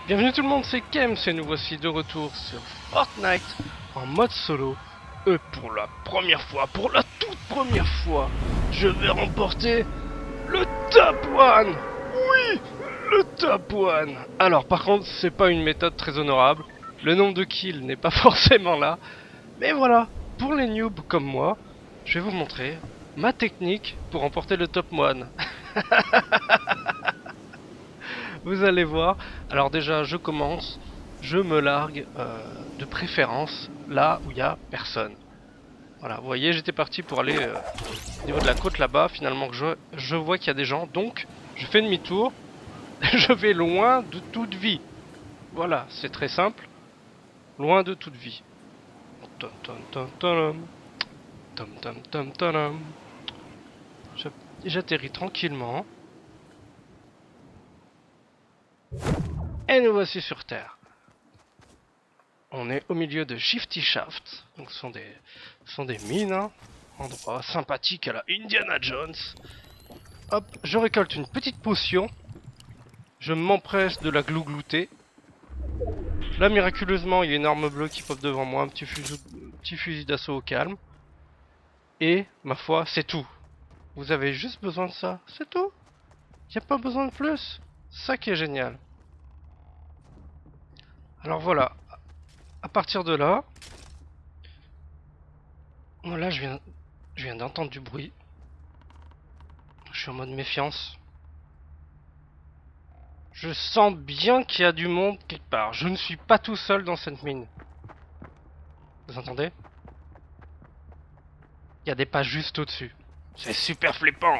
Bienvenue tout le monde, c'est Kems et nous voici de retour sur Fortnite en mode solo. Et pour la première fois, pour la toute première fois, je vais remporter le top 1. Oui, le top 1. Alors par contre, c'est pas une méthode très honorable. Le nombre de kills n'est pas forcément là. Mais voilà, pour les noobs comme moi, je vais vous montrer ma technique pour remporter le top 1. Vous allez voir. Alors déjà, je commence. Je me largue de préférence là où il y a personne. Voilà, vous voyez, j'étais parti pour aller au niveau de la côte là-bas. Finalement, je vois qu'il y a des gens. Donc, je fais demi-tour. Je vais loin de toute vie. Voilà, c'est très simple. Loin de toute vie. Tom, tom, tom, tom. Tom, tom, tom, tom. J'atterris tranquillement. Et nous voici sur Terre. On est au milieu de Shifty Shaft. Donc ce sont des mines, hein. Endroit sympathique à la Indiana Jones. Hop, je récolte une petite potion. Je m'empresse de la glouglouter. Là, miraculeusement, il y a une arme bleue qui pop devant moi. Un petit fusil d'assaut au calme. Et, ma foi, c'est tout. Vous avez juste besoin de ça. C'est tout. Il n'y a pas besoin de plus. Ça qui est génial. Alors voilà. À partir de là... Voilà, je viens d'entendre du bruit. Je suis en mode méfiance. Je sens bien qu'il y a du monde quelque part. Je ne suis pas tout seul dans cette mine. Vous entendez? Il y a des pas juste au-dessus. C'est super flippant.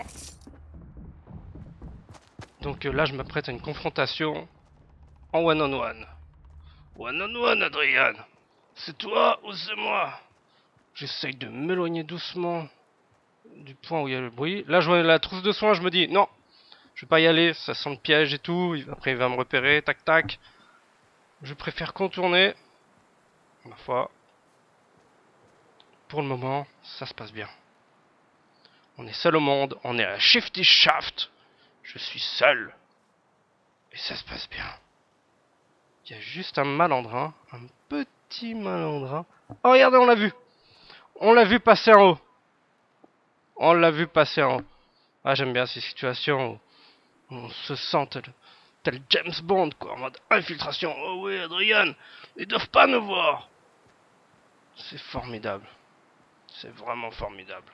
Donc là, je m'apprête à une confrontation en one-on-one. One-on-one, Adrian. C'est toi ou c'est moi? J'essaye de m'éloigner doucement du point où il y a le bruit. Là, je vois la trousse de soins, je me dis, non, je vais pas y aller, ça sent le piège et tout. Après, il va me repérer, tac tac. Je préfère contourner. Ma foi, pour le moment, ça se passe bien. On est seul au monde, on est à Shifty Shaft. Je suis seul. Et ça se passe bien. Il y a juste un malandrin, un petit malandrin. Oh regardez, on l'a vu. On l'a vu passer en haut. On l'a vu passer en haut. Ah, j'aime bien ces situations où on se sent tel James Bond, quoi, en mode infiltration. Oh oui, Adrian, ils doivent pas nous voir. C'est formidable. C'est vraiment formidable.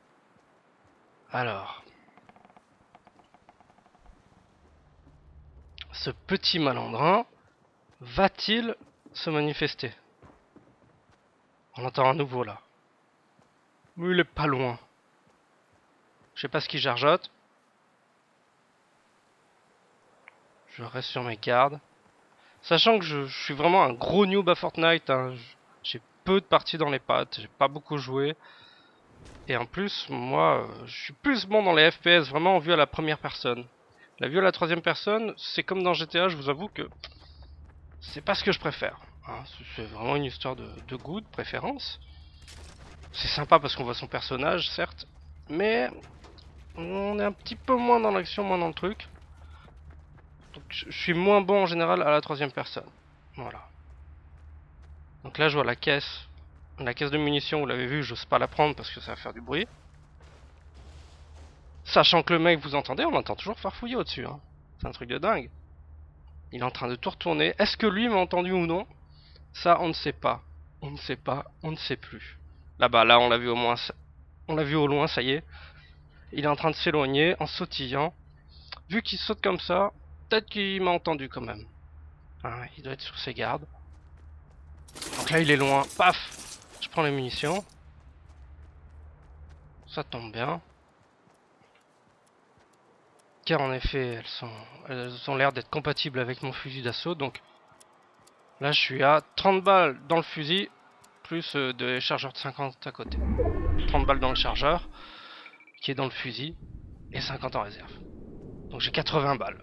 Alors, ce petit malandrin va-t-il se manifester? On entend un nouveau là. Mais il est pas loin. Je sais pas ce qu'il jarjote. Je reste sur mes gardes. Sachant que je suis vraiment un gros noob à Fortnite. Hein. J'ai peu de parties dans les pattes. J'ai pas beaucoup joué. Et en plus, moi, je suis plus bon dans les FPS, vraiment en vue à la première personne. La vue à la troisième personne, c'est comme dans GTA, je vous avoue que c'est pas ce que je préfère. Hein. C'est vraiment une histoire de goût, de préférence. C'est sympa parce qu'on voit son personnage, certes. Mais on est un petit peu moins dans l'action, moins dans le truc. Donc je suis moins bon en général à la troisième personne. Voilà. Donc là je vois la caisse. La caisse de munitions, vous l'avez vu, j'ose pas la prendre parce que ça va faire du bruit. Sachant que le mec, vous entendez, on l'entend toujours farfouiller au-dessus. Hein. C'est un truc de dingue. Il est en train de tout retourner. Est-ce que lui m'a entendu ou non? Ça, on ne sait pas. On ne sait pas, on ne sait plus. Là-bas, là, on l'a vu au moins. On l'a vu au loin, ça y est. Il est en train de s'éloigner en sautillant. Vu qu'il saute comme ça, peut-être qu'il m'a entendu quand même. Hein, il doit être sur ses gardes. Donc là, il est loin. Paf! Je prends les munitions. Ça tombe bien. Car en effet, elles ont l'air d'être compatibles avec mon fusil d'assaut. Donc là, je suis à 30 balles dans le fusil, plus des chargeurs de 50 à côté. 30 balles dans le chargeur, qui est dans le fusil, et 50 en réserve. Donc j'ai 80 balles.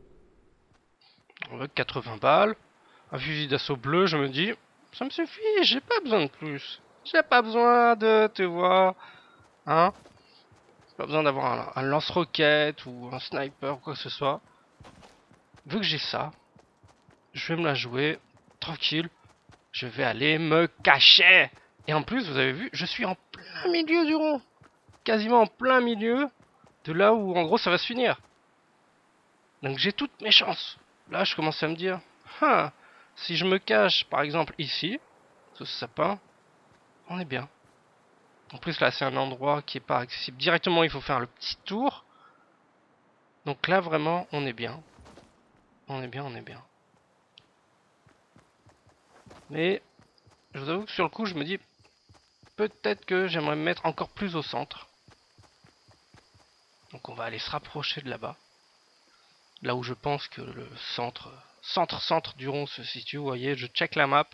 Avec 80 balles, un fusil d'assaut bleu, je me dis, ça me suffit, j'ai pas besoin de plus. J'ai pas besoin de, tu vois, hein. Pas besoin d'avoir un lance-roquette ou un sniper ou quoi que ce soit. Vu que j'ai ça, je vais me la jouer tranquille. Je vais aller me cacher. Et en plus, vous avez vu, je suis en plein milieu du rond. Quasiment en plein milieu de là où en gros ça va se finir. Donc j'ai toutes mes chances. Là, je commence à me dire, ah, si je me cache par exemple ici, sous ce sapin, on est bien. En plus là, c'est un endroit qui est pas accessible directement, il faut faire le petit tour. Donc là, vraiment, on est bien. On est bien, on est bien. Mais je vous avoue que sur le coup, je me dis peut-être que j'aimerais me mettre encore plus au centre. Donc on va aller se rapprocher de là-bas. Là où je pense que le centre du rond se situe. Vous voyez, je check la map.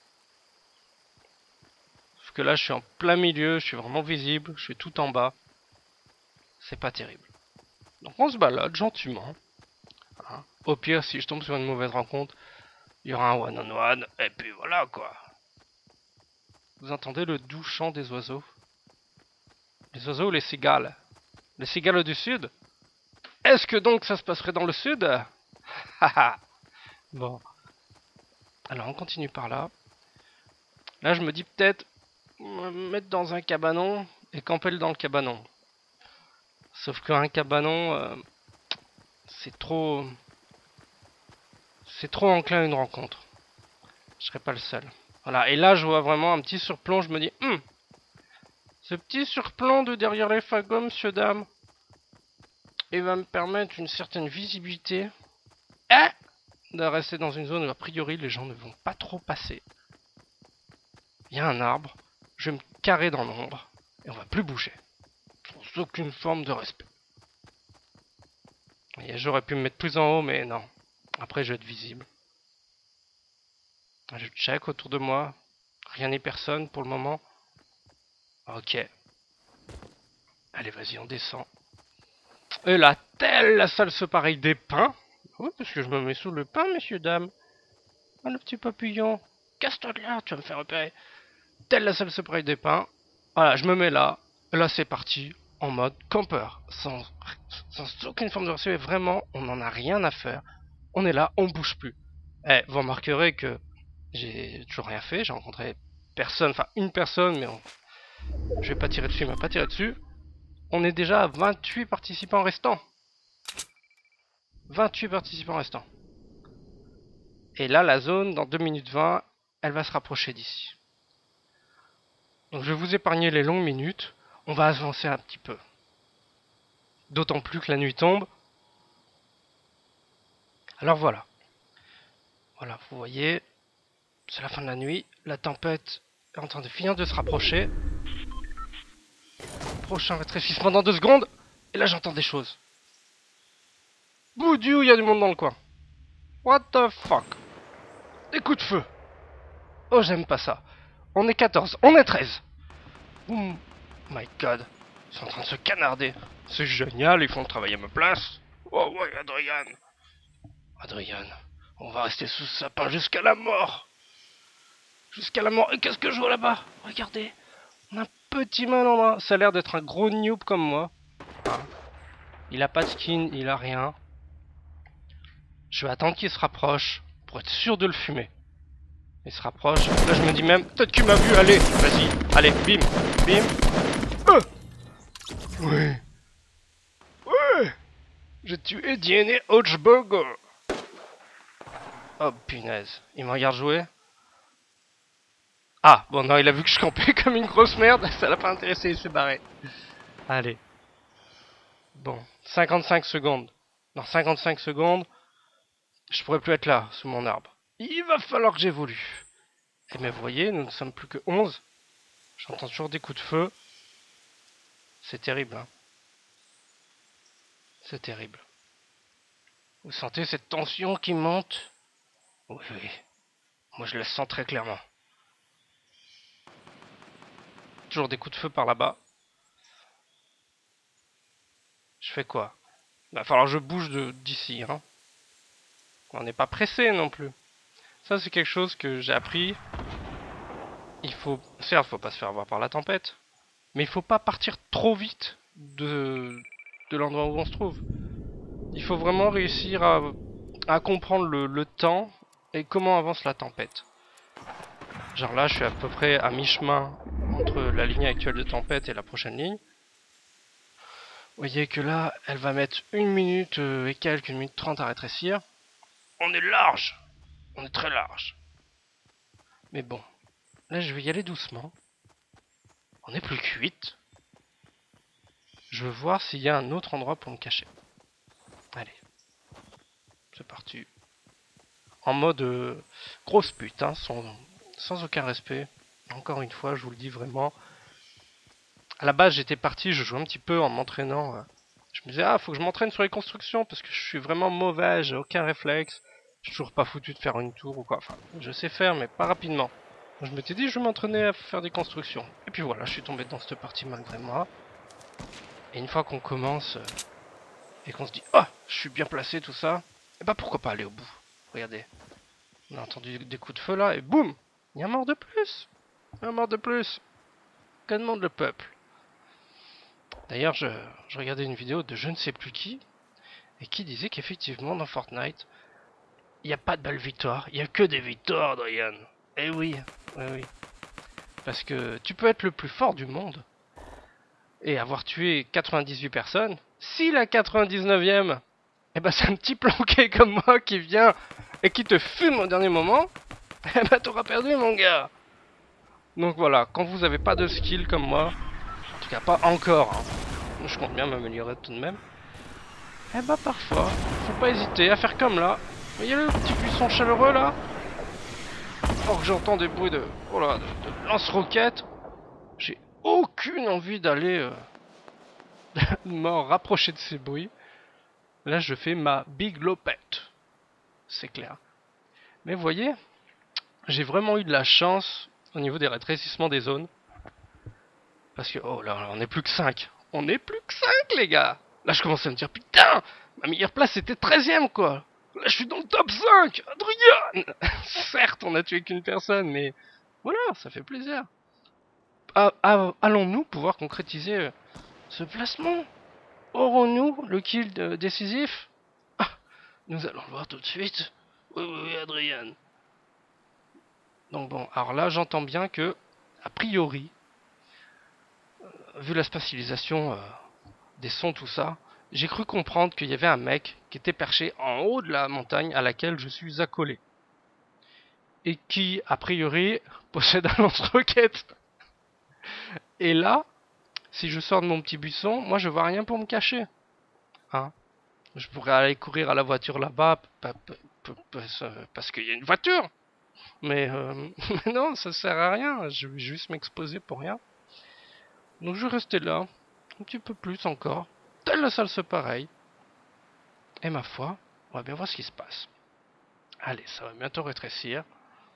Sauf que là, je suis en plein milieu, je suis vraiment visible, je suis tout en bas. C'est pas terrible. Donc on se balade gentiment. Hein. Au pire, si je tombe sur une mauvaise rencontre, il y aura un one-on-one, et puis voilà quoi. Vous entendez le doux chant des oiseaux? Les oiseaux ou les cigales? Les cigales du sud? Est-ce que donc ça se passerait dans le sud? Haha. Bon. Alors on continue par là. Là je me dis peut-être me mettre dans un cabanon et camper dans le cabanon. Sauf qu'un cabanon, c'est trop enclin à une rencontre. Je serais pas le seul. Voilà, et là je vois vraiment un petit surplomb, je me dis, ce petit surplomb de derrière les fagots, monsieur, dame, il va me permettre une certaine visibilité. De rester dans une zone où a priori les gens ne vont pas trop passer. Il y a un arbre, je vais me carrer dans l'ombre, et on va plus bouger. Sans aucune forme de respect. J'aurais pu me mettre plus en haut, mais non. Après je vais être visible. Je check autour de moi. Rien ni personne pour le moment. Ok. Allez, vas-y, on descend. Et là, telle la salse pareille des pins. Oui, parce que je me mets sous le pain, messieurs, dames. Ah, le petit papillon. Casse-toi de là, tu vas me faire repérer. Telle la salse pareille des pins. Voilà, je me mets là. Et là, c'est parti. En mode campeur. Sans aucune forme de respect. Vraiment, on n'en a rien à faire. On est là, on bouge plus. Vous remarquerez que j'ai toujours rien fait. J'ai rencontré personne, enfin une personne, mais je vais pas tirer dessus, il m'a pas tiré dessus. On est déjà à 28 participants restants. 28 participants restants. Et là, la zone, dans 2 minutes 20, elle va se rapprocher d'ici. Donc je vais vous épargner les longues minutes. On va avancer un petit peu. D'autant plus que la nuit tombe. Alors voilà. Voilà, vous voyez, c'est la fin de la nuit. La tempête est en train de finir de se rapprocher. Prochain rétrécissement dans 2 secondes. Et là, j'entends des choses. Boudiou, il y a du monde dans le coin. What the fuck? Des coups de feu. Oh, j'aime pas ça. On est 14, on est 13. Oh my god. Ils sont en train de se canarder. C'est génial, ils font le travail à ma place. Oh ouais, Adrien. Adrien, on va rester sous ce sapin jusqu'à la mort. Jusqu'à la mort. Et qu'est-ce que je vois là-bas? Regardez. On a un petit malandrin. Ça a l'air d'être un gros noob comme moi. Hein. Il a pas de skin, il a rien. Je vais attendre qu'il se rapproche pour être sûr de le fumer. Il se rapproche. Là, je me dis même, peut-être qu'il m'a vu. Allez, vas-y. Allez, bim, bim. Ouais. Ouais. J'ai tué DNA Hodgeburger. Oh, punaise. Il me regarde jouer. Ah, bon, non, il a vu que je campais comme une grosse merde. Ça l'a pas intéressé, il s'est barré. Allez. Bon, 55 secondes. Dans 55 secondes, je pourrais plus être là, sous mon arbre. Il va falloir que j'évolue. Et mais vous voyez, nous ne sommes plus que 11. J'entends toujours des coups de feu. C'est terrible, hein. C'est terrible. Vous sentez cette tension qui monte? Oui, oui. Moi, je la sens très clairement. Toujours des coups de feu par là-bas. Je fais quoi? Il va falloir que je bouge d'ici, hein. On n'est pas pressé non plus. Ça, c'est quelque chose que j'ai appris. Certes, faut pas se faire avoir par la tempête. Mais il faut pas partir trop vite de l'endroit où on se trouve. Il faut vraiment réussir à comprendre le temps et comment avance la tempête. Genre là, je suis à peu près à mi-chemin entre la ligne actuelle de tempête et la prochaine ligne. Vous voyez que là, elle va mettre 1 minute et quelques, 1 minute 30 à rétrécir. On est large. On est très large. Mais bon, là je vais y aller doucement. On est plus que 8. Je veux voir s'il y a un autre endroit pour me cacher. Allez. C'est parti. En mode grosse pute, hein, sans aucun respect. Encore une fois, je vous le dis vraiment. À la base, j'étais parti, je jouais un petit peu en m'entraînant. Je me disais, ah, faut que je m'entraîne sur les constructions parce que je suis vraiment mauvais, j'ai aucun réflexe. Je suis toujours pas foutu de faire une tour ou quoi. Enfin, je sais faire, mais pas rapidement. Donc, je m'étais dit, je vais m'entraîner à faire des constructions. Et puis voilà, je suis tombé dans cette partie malgré moi. Et une fois qu'on commence et qu'on se dit, oh, je suis bien placé, tout ça, et bah pourquoi pas aller au bout. Regardez, on a entendu des coups de feu là, et boum, il y a un mort de plus. Un mort de plus. Que demande le peuple? D'ailleurs, je regardais une vidéo de je ne sais plus qui, et qui disait qu'effectivement, dans Fortnite, il n'y a pas de belles victoires, il n'y a que des victoires, Adrien. Eh oui, oui, oui. Parce que tu peux être le plus fort du monde, et avoir tué 98 personnes, si la 99e, eh ben c'est un petit planqué comme moi qui vient et qui te fume au dernier moment, eh ben t'auras perdu mon gars. Donc voilà, quand vous avez pas de skill comme moi, en tout cas pas encore, hein, je compte bien m'améliorer tout de même, eh ben parfois, faut pas hésiter à faire comme là. Vous voyez le petit buisson chaleureux là? Or que j'entends des bruits de, oh là, de lance-roquettes, j'ai aucune envie d'aller m'en rapprocher de ces bruits. Là je fais ma big lopette, c'est clair. Mais vous voyez, j'ai vraiment eu de la chance au niveau des rétrécissements des zones. Parce que, oh là, on est plus que 5. On est plus que 5 les gars. Là je commence à me dire, putain, ma meilleure place c'était 13ème quoi. Là je suis dans le top 5, Adrien. Certes on a tué qu'une personne, mais voilà, ça fait plaisir. Allons-nous pouvoir concrétiser ce placement? Aurons-nous le kill décisif? Ah, nous allons le voir tout de suite. Oui, oui, oui, Adrien. Donc bon, alors là j'entends bien que, a priori, vu la spatialisation des sons, tout ça, j'ai cru comprendre qu'il y avait un mec qui était perché en haut de la montagne à laquelle je suis accolé. Et qui, a priori, possède un lance-roquette. Et là, si je sors de mon petit buisson, moi je vois rien pour me cacher. Hein? Je pourrais aller courir à la voiture là-bas parce qu'il y a une voiture. Mais non, ça sert à rien. Je vais juste m'exposer pour rien. Donc je vais rester là, un petit peu plus encore. Telle la salle, c'est pareil. Et ma foi, on va bien voir ce qui se passe. Allez, ça va bientôt rétrécir.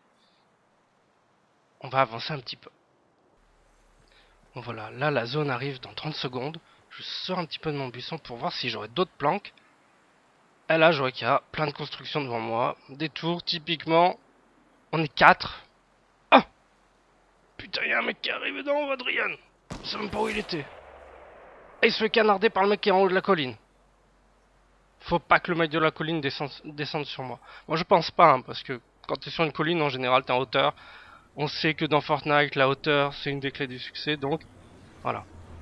On va avancer un petit peu. Bon voilà, là la zone arrive dans 30 secondes. Je sors un petit peu de mon buisson pour voir si j'aurai d'autres planques. Et là, je vois qu'il y a plein de constructions devant moi. Des tours, typiquement. On est 4. Ah! Putain, il y a un mec qui est arrivé dans haut, Adrien. Je sais même pas où il était. Et il se fait canarder par le mec qui est en haut de la colline. Faut pas que le mec de la colline descende sur moi. Moi, je pense pas, hein, parce que quand t'es sur une colline, en général, t'es en hauteur. On sait que dans Fortnite, la hauteur, c'est une des clés du succès, donc voilà.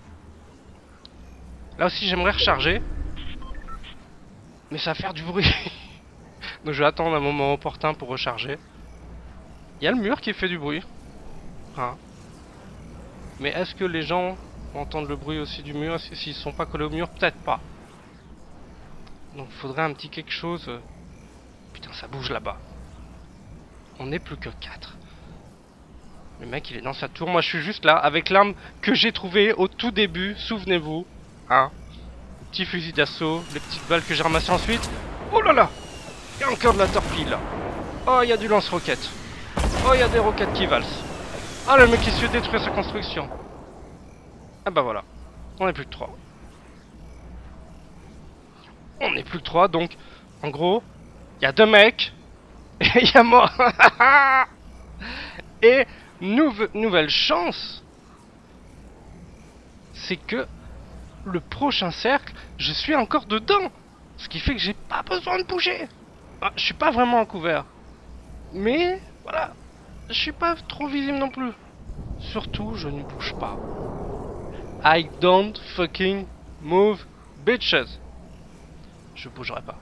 Là aussi, j'aimerais recharger. Mais ça va faire du bruit. Donc je vais attendre un moment opportun pour recharger. Il y a le mur qui fait du bruit. Hein. Mais est-ce que les gens entendent le bruit aussi du mur? S'ils sont pas collés au mur? Peut-être pas. Donc il faudrait un petit quelque chose. Putain, ça bouge là-bas. On n'est plus que 4. Le mec il est dans sa tour. Moi je suis juste là avec l'arme que j'ai trouvée au tout début. Souvenez-vous. Hein. Le petit fusil d'assaut. Les petites balles que j'ai ramassées ensuite. Oh là là. Il y a encore de la torpille là. Oh, il y a du lance-roquette. Oh, il y a des roquettes qui valsent. Ah, le mec qui se fait détruire sa construction. Ah bah voilà. On est plus que 3. On est plus que 3, donc en gros, il y a 2 mecs. Et il y a moi. Et nouvelle chance, c'est que le prochain cercle, je suis encore dedans. Ce qui fait que j'ai pas besoin de bouger. Ah, je suis pas vraiment en couvert. Mais, voilà, je suis pas trop visible non plus. Surtout, je ne bouge pas. I don't fucking move, bitches. Je bougerai pas.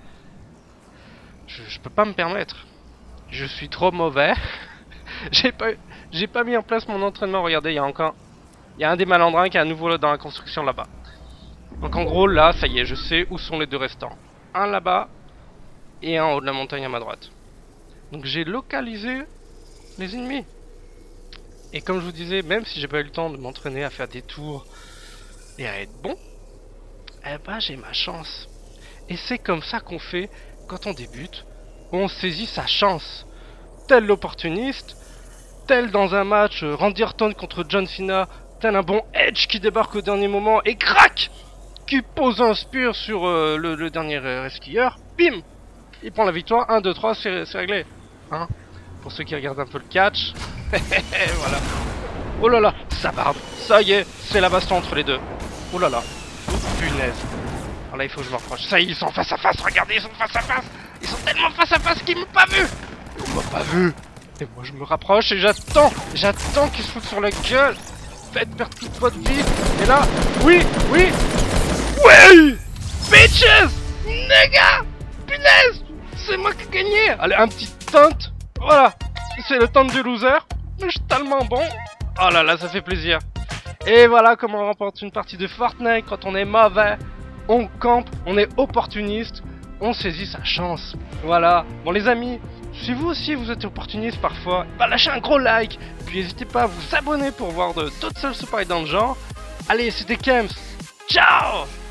Je peux pas me permettre. Je suis trop mauvais. J'ai pas mis en place mon entraînement. Regardez, il y a un des malandrins qui est à nouveau dans la construction là-bas. Donc en gros, là, ça y est, je sais où sont les deux restants. Un là-bas et un en haut de la montagne à ma droite. Donc j'ai localisé les ennemis. Et comme je vous disais, même si j'ai pas eu le temps de m'entraîner à faire des tours et à être bon, eh ben j'ai ma chance. Et c'est comme ça qu'on fait quand on débute. On saisit sa chance. Tel l'opportuniste, tel dans un match Randy Orton contre John Cena, tel un bon Edge qui débarque au dernier moment et crac, qui pose un spear sur le dernier skieur. Bim, il prend la victoire. 1, 2, 3, c'est réglé. Hein, pour ceux qui regardent un peu le catch. Voilà. Oh là là, ça barbe. Ça y est, c'est la baston entre les deux. Oh là là. Oh, punaise. Alors là, il faut que je me rapproche. Ça y est, ils sont face à face. Regardez, ils sont face à face. Ils sont tellement face à face qu'ils m'ont pas vu. Ils m'ont pas vu. Et moi, je me rapproche et j'attends. J'attends qu'ils se foutent sur la gueule. Faites perdre toute votre vie. Et là, oui, oui. Oui, bitches, nigga, punaise. C'est moi qui ai gagné. Allez, un petit taunt. Voilà. C'est le taunt du loser. Mais je suis tellement bon. Oh là là, ça fait plaisir. Et voilà comment on remporte une partie de Fortnite quand on est mauvais. On campe, on est opportuniste, on saisit sa chance. Voilà. Bon les amis, si vous aussi vous êtes opportuniste parfois, bah lâchez un gros like. Puis n'hésitez pas à vous abonner pour voir d'autres seuls se parler dans le genre. Allez, c'était Kems. Ciao.